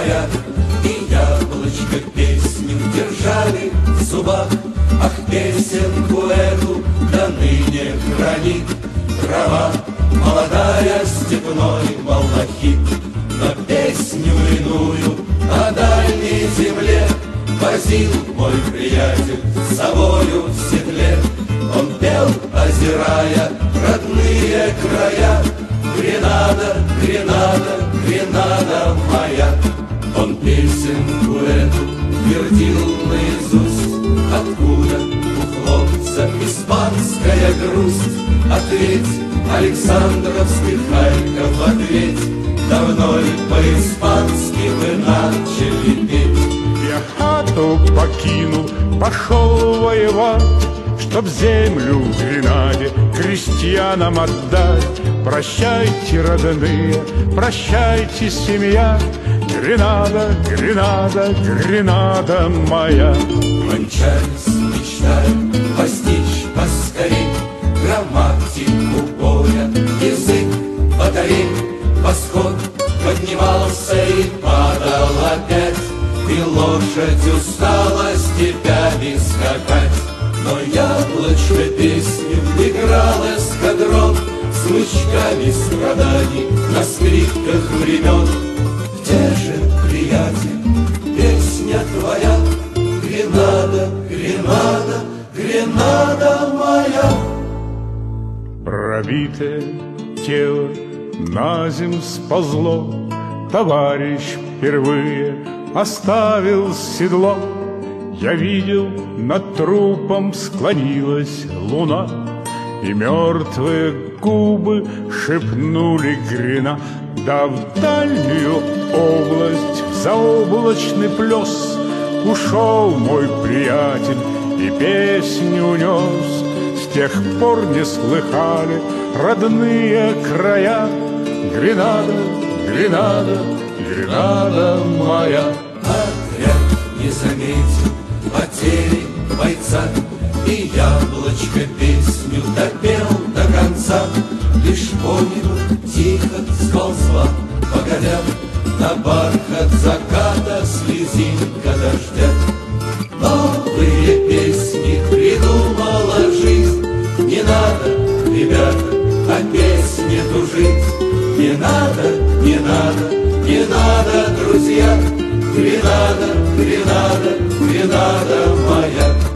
моя, и яблочко песню держали в зубах. Ах, песенку эту до ныне хранит трава молодая, степной малахит. Но песню иную о дальней земле возил мой приятель с собою в седле. Он пел, озирая родные края: Гренада, Гренада, Гренада моя. Он песенку эту твердил наизусть. Откуда у хлопца испанская грусть? Ответь, Александровский Харьков, ответь, давно ли по-испански вы начали петь? Я хату покинул, пошел воевать, чтоб землю в Гренаде крестьянам отдать. Прощайте, родные, прощайте, семья, Гренада, Гренада, Гренада моя. Кончались мечтаю постичь поскорей грамматику боя, язык батарей. Восход поднимался и падал опять, и лошадь устала степями скакать. Но яблочко песню играл эскадрон с смычками страданий на скрипках времен. Где же, приятель, песня твоя? Гренада, Гренада, Гренада моя. Пробитое тело на земь сползло, товарищ впервые оставил седло. Я видел, над трупом склонилась луна, и мертвые губы шепнули Грена. Да в дальнюю область, в заоблачный плес ушел мой приятель и песню унес. С тех пор не слыхали родные края: Гренада, Гренада, Гренада моя. Отряд не заметил потери бойца, и яблочко песню допел до конца. Лишь по небу тихо сползла, погодя, на бархат заката слезинка дождя. Новые песни придумала жизнь. Не надо, ребята, о песне тужить. Не надо, не надо, не надо, друзья. Гренада, Гренада, Гренада моя.